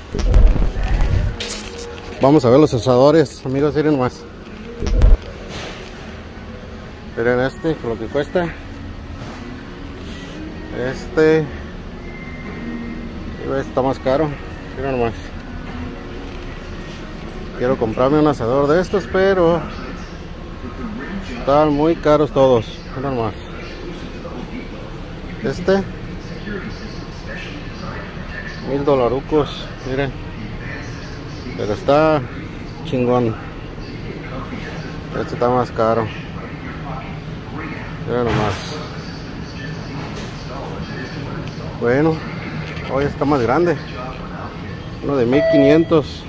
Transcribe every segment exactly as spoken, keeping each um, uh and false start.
Vamos a ver los asadores, amigos, miren más. Miren este, por lo que cuesta. Este está más caro. Miren más. Quiero comprarme un asador de estos, pero están muy caros todos. Miren más. Este mil dolarucos, miren, pero está chingón. Este está más caro. Miren nomás. Bueno, hoy está más grande. Uno de mil quinientos.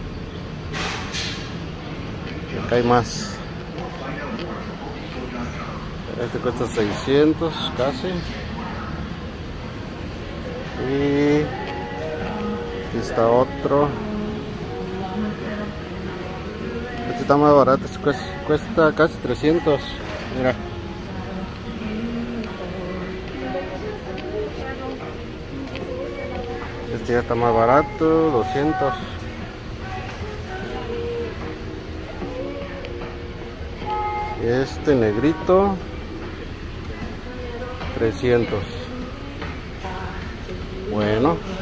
Acá hay más. Este cuesta seiscientos casi. Y aquí está otro. Este está más barato, este cuesta, cuesta casi trescientos. Mira. Este ya está más barato, doscientos. Este negrito, trescientos. Bueno.